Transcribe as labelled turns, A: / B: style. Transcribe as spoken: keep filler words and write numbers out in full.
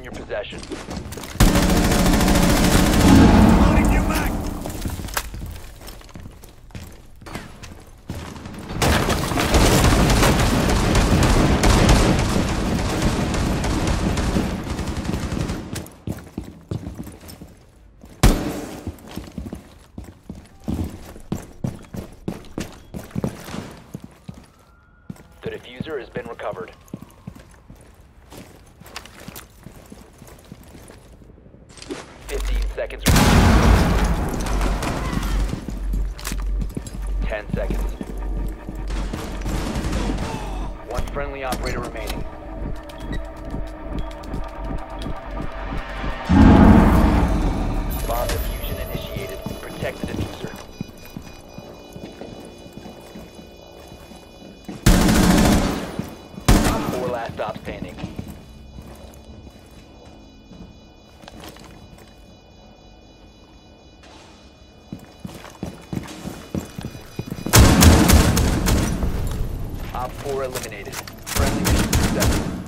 A: in your possession.
B: Loading you back!
A: The diffuser has been recovered. Fifteen seconds. Ten seconds. One friendly operator remaining. Bomb diffusion initiated. Protect the diffuser. Four last stop standing. Op four eliminated. Friendly mission successful.